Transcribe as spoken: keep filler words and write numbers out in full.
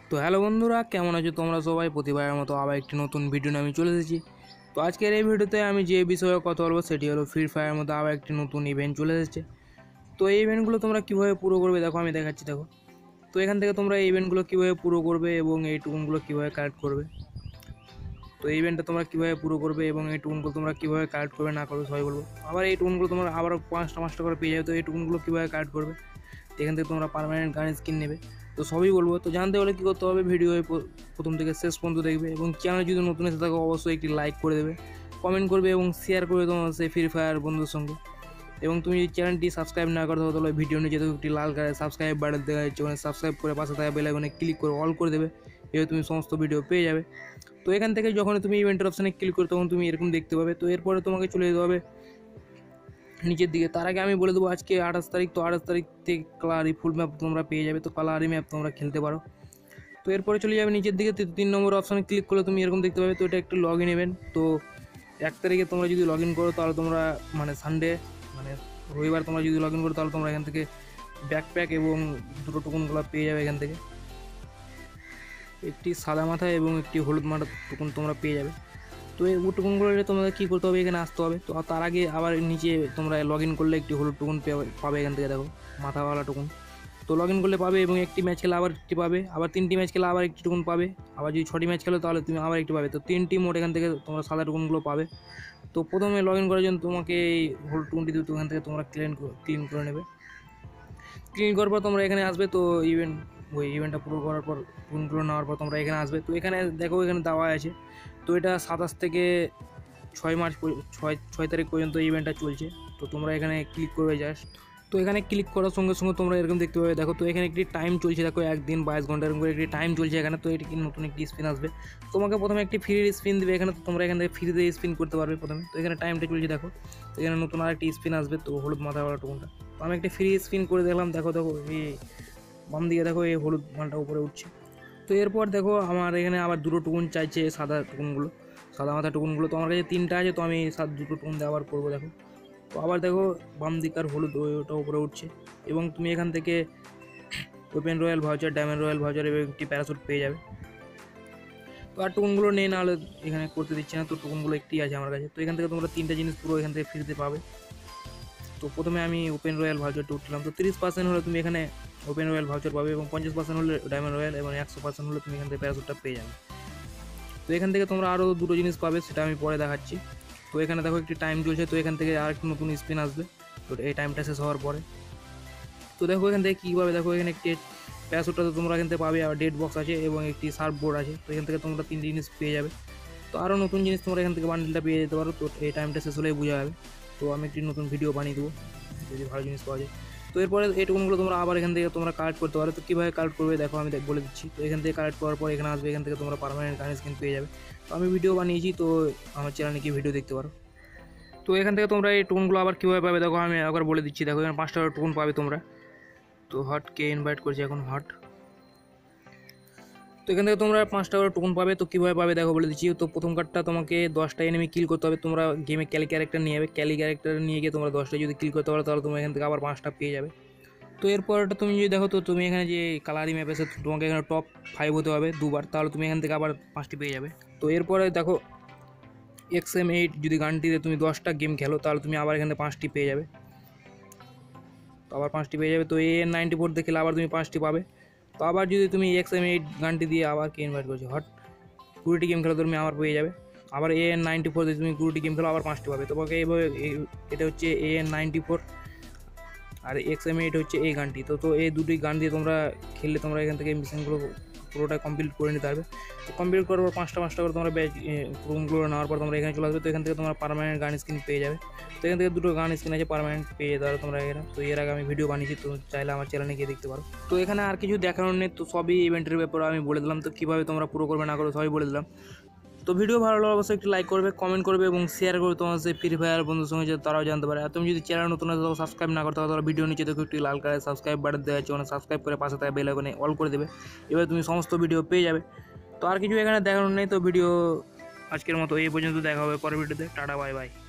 তো হ্যালো বন্ধুরা, কেমন আছো তোমরা সবাই? প্রতিবারের মতো আবার একটি নতুন ভিডিও নিয়ে আমি চলে এসেছি। তো আজকের এই ভিডিওতে আমি যে বিষয়ে কথা বলবো সেটি হলো ফ্রি ফায়ারের মধ্যে আবার একটি নতুন ইভেন্ট চলে এসেছে। তো এই ইভেন্টগুলো তোমরা কীভাবে পুরো করবে দেখো, আমি দেখাচ্ছি। দেখো, তো এখান থেকে তোমরা এই ইভেন্টগুলো কীভাবে পুরো করবে এবং এই টুকুনগুলো কীভাবে কালেক্ট করবে। তো এই ইভেন্টটা তোমরা কীভাবে পুরো করবে এবং এই টুকুনগুলো তোমরা কীভাবে কালেক্ট করবে না করবে সবাই বলবো। আবার এই টুকুনগুলো তোমরা আবারও পাঁচটা পাঁচটা করে পেয়ে যাবে। তো এই টুকুনগুলো কীভাবে কালেক্ট করবে, এখান থেকে তোমরা পার্মানেন্ট গান স্কিন নেবে। তো সবই বলবো। তো জানতে হলে কী করতে হবে, ভিডিও প্রথম থেকে শেষ পর্যন্ত দেখবে এবং চ্যানেল যদি নতুন এসে থাকো অবশ্যই একটি লাইক করে দেবে, কমেন্ট করবে এবং শেয়ার করবে তোমার সেই ফ্রি ফায়ার বন্ধুর সঙ্গে। এবং তুমি যদি চ্যানেলটি সাবস্ক্রাইব না করতে হবে তাহলে ভিডিও নিচে দেখো একটি লাল কালার সাবস্ক্রাইব বাটন দেখা যাচ্ছে, ওখানে সাবস্ক্রাইব করে পাশে থাকা বেল আইকনে ক্লিক করে অল করে দেবে, এভাবে তুমি সমস্ত ভিডিও পেয়ে যাবে। তো এখান থেকে যখন তুমি ইভেন্টের অপশানে ক্লিক করো তখন তুমি এরকম দেখতে পাবে। তো এরপরে তোমাকে চলে যেতে হবে নিচের দিকে। তার আগে আমি বলে দেবো আজকে আঠাশ তারিখ, তো আঠাশ তারিখ থেকে কালারি ফুল ম্যাপ তোমরা পেয়ে যাবে। তো কালারি ম্যাপ তোমরা খেলতে পারো। তো এরপরে চলে যাবে নিচের দিকে, তিন নম্বর অপশানে ক্লিক করলে তুমি এরকম দেখতে পাবে। তো এটা একটু লগ ইন ইভেন্ট। তো এক তারিখে তোমরা যদি লগ ইন করো তাহলে তোমরা মানে সানডে মানে রবিবার তোমরা যদি লগ ইন করো তাহলে তোমরা এখান থেকে ব্যাকপ্যাক এবং দুটো টুকুনগুলো পেয়ে যাবে। এখান থেকে একটি সাদা মাথা এবং একটি হলুদ মাথা টুকুন তোমরা পেয়ে যাবে। তো এই টুকুনগুলো তোমাদের কী করতে হবে, এখানে আসতে হবে। তো তার আগে আবার নিচে তোমরা লগ ইন করলে একটি হলুদ টুকুন পাবে এখান থেকে। দেখো, মাথাওয়ালা টুকুন। তো লগ ইন করলে পাবে এবং একটি ম্যাচ খেলে আবার একটি পাবে, আবার তিনটি ম্যাচ খেলে আবার একটি টুকুন পাবে, আবার যদি ছটি ম্যাচ খেলো তাহলে তুমি আবার একটি পাবে। তো তিনটি মোট এখান থেকে তোমরা সাদা টুকুনগুলো পাবে। তো প্রথমে লগ ইন করার জন্য তোমাকে এই হলুদ টুকুনটি দিতে ওখান থেকে তোমরা ক্লিন ক্লিন করে নেবে। ক্লিন করার পর তোমরা এখানে আসবে। তো ইভেন্ট ওই ইভেন্টটা পুরো করার পর টুকুনগুলো নেওয়ার পর তোমরা এখানে আসবে। তো এখানে দেখো এখানে দেওয়া আছে। তো এটা সাতাশ থেকে ছয় মার্চ ছয় ছয় তারিখ পর্যন্ত ইভেন্টটা চলছে। তো তোমরা এখানে ক্লিক করবে জাস্ট। তো এখানে ক্লিক করার সঙ্গে সঙ্গে তোমরা এরকম দেখতে পাবে। দেখো, তো এখানে একটি টাইম চলছে। দেখো, একদিন বাইশ ঘন্টা এরকম করে একটি টাইম চলছে এখানে। তো এটি নতুন একটি স্পিন আসবে। তোমাকে প্রথমে একটি ফ্রি স্পিন দেবে এখানে। তো তোমরা এখান থেকে ফ্রিতে স্পিন করতে পারবে প্রথমে। তো এখানে টাইমটা চলছে। দেখো, তো এখানে নতুন আর একটি স্পিন আসবে। তো হলুদ মাথাওয়ালা টুকুনটা। তো আমি একটি ফ্রি স্পিন করে দেখলাম। দেখো দেখো এই বাম দিকে দেখো এই হলুদ মালটা উপরে উঠছে। তো এরপর দেখো আমার এখানে আবার দুটো টুকুন চাইছে, সাদা টুকুনগুলো, সাদা মাথা টুকুনগুলো। তো আমার কাছে তিনটা আছে, তো আমি সাত দুটো টুকুন দিয়ে আবার করবো। দেখো, তো আবার দেখো বাম দিক আর হলুদ ওটা উপরে উঠছে এবং তুমি এখান থেকে open royal voucher, diamond royal voucher এবং একটি প্যারাশুট পেয়ে যাবে। তো আর টুকুনগুলো নেই, না হলে এখানে করতে দিচ্ছে না। তো টুকুনগুলো একটি আছে আমার কাছে। তো এখান থেকে তোমরা তিনটা জিনিস পুরো এখান থেকে ফ্রিতে পাবে। তো প্রথমে আমি ওপেন রয়্যাল ভাউচারটা উঠলাম। তো তিরিশ পার্সেন্ট হলে তুমি এখানে ওপেন রয়্যাল ভাউচার পাবে এবং পঞ্চাশ পার্সেন্ট হলে ডায়মন্ড রয়্যাল এবং একশো পার্সেন্ট হলে তুমি এখান থেকে প্যারাশুটটা পেয়ে যাবে। তো এখান থেকে তোমরা আরও দুটো জিনিস পাবে, সেটা আমি পরে দেখাচ্ছি। তো এখানে দেখো একটি টাইম চলছে। তো এখান থেকে আর একটি নতুন স্পিন আসবে। তো এই টাইমটা শেষ হওয়ার পরে তো দেখো এখান থেকে কীভাবে, দেখো এখানে একটি প্যারাশুটটা তো তোমরা এখান থেকে পাবে, আর ডেড বক্স আছে এবং একটি সার্ফ বোর্ড আছে। তো এখান থেকে তোমরা তিনটি জিনিস পেয়ে যাবে। তো আরও নতুন জিনিস তোমরা এখান থেকে বান্ডেলটা পেয়ে যেতে পারো। তো এই টাইমটা শেষ হলেই বোঝা যাবে। তো আমি একটি নতুন ভিডিও বানিয়ে দেবো যদি ভালো জিনিস পাওয়া যায়। তো এরপরে এই টুকুনগুলো তোমরা আবার এখান থেকে তোমরা কালেক্ট করতে পারো। তো কীভাবে কালেক্ট করবে দেখো, আমি বলে দিচ্ছি। তো এখান থেকে কালেক্ট করার পর এখানে আসবে, এখান থেকে তোমরা পার্মানেন্ট গান স্কিন পেয়ে যাবে। তো আমি ভিডিও বানিয়েছি, তো আমার চ্যানেলে গিয়ে ভিডিও দেখতে পারো। তো এখান থেকে তোমরা এই টুকুনগুলো আবার কীভাবে পাবে দেখো, আমি একবার বলে দিচ্ছি। দেখো, এখানে পাঁচটা টুকুন পাবে তোমরা। তো হটকে ইনভাইট করছি এখন, হট। তো এখান থেকে তোমরা পাঁচটা করে টোকন পাবে। তো কীভাবে পাবে দেখো বলে দিচ্ছি। তো প্রথম কার্ডটা তোমাকে দশটা এনিমি কিল করতে হবে। তোমরা গেমে ক্যালি ক্যারেক্টার নিয়ে যাবে, ক্যালি ক্যারেক্টার নিয়ে গিয়ে তোমরা দশটা যদি কিল করতে পারো তাহলে তোমরা এখান থেকে আবার পাঁচটা পেয়ে যাবে। তো এরপরটা তুমি যদি দেখো, তো তুমি এখানে যে কালারি ম্যাপ এসে তোমাকে এখানে টপ ফাইভ হতে হবে দুবার, তাহলে তুমি এখান থেকে আবার পাঁচটি পেয়ে যাবে। তো এরপরে দেখো এক্স এম এইট যদি গানটিতে তুমি দশটা গেম খেলো তাহলে তুমি আবার এখানে পাঁচটি পেয়ে যাবে। তো আবার পাঁচটি পেয়ে যাবে। তো এ এন নাইনটি ফোর দেখলে আবার তুমি পাঁচটি পাবে। তো আবার যদি তুমি এক্স এম এইট গানটি দিয়ে আবার কে ইনভাইট করছো, হট কুড়িটি গেম খেলো তুমি আবার পেয়ে যাবে। আবার এ এন নাইনটি ফোর দিয়ে তুমি কুড়িটি গেম খেলো আবার পাঁচটি পাবে। তোমাকে এইভাবে এটা হচ্ছে এ এন নাইনটি ফোর আর এক্স এম এইট হচ্ছে এই গানটি। তো তো এই দুটি গান দিয়ে তোমরা খেললে তোমরা এখান থেকে মিশনগুলো পুরোটা কমপ্লিট করে নিতে পারবে। তো কমপ্লিট করার পর পাঁচটা পাঁচটা করে তোমরা ব্যাচ রুমগুলো নেওয়ার পর তোমরা এখানে চলে আসবে। তো এখান থেকে তোমরা পার্মানেন্ট গান স্কিন পেয়ে যাবে। তো এখান থেকে দুটো গান স্কিন আছে পার্মানেন্ট পেয়ে যেতে পারো তোমরা এখানে। তো এর আগে আমি ভিডিও বানিয়েছি, তো চাইলে আমার চ্যানেলে গিয়ে দেখতে পারো। তো এখানে আর কিছু দেখানোর নেই, তো সবই ইভেন্টের ব্যাপারে আমি বলে দিলাম। তো কীভাবে তোমরা পুরো করবে না করবে সবই বলে দিলাম। তো ভিডিও ভালো লাগলে অবশ্যই একটু লাইক করবে, কমেন্ট করবে এবং শেয়ার করবে তোমার সেই ফ্রি ফায়ার বন্ধুর সঙ্গে, যাতে তারাও জানতে পারে। আর তুমি যদি চ্যানেল নতুন আছে তাহলে সাবস্ক্রাইব না করতে হবে তাহলে ভিডিও নিচে দেখো একটি লাল কালার সাবস্ক্রাইব বাটন দেওয়া আছে, ওখানে সাবস্ক্রাইব করে পাশে থাকা বেল আইকনে অল করে দেবে, এবার তুমি সমস্ত ভিডিও পেয়ে যাবে। তো আর কিছু এখানে দেখানোর নেই। তো ভিডিও আজকের মতো এই পর্যন্ত, দেখা হবে পরের ভিডিওতে। টাটা, বাই বাই।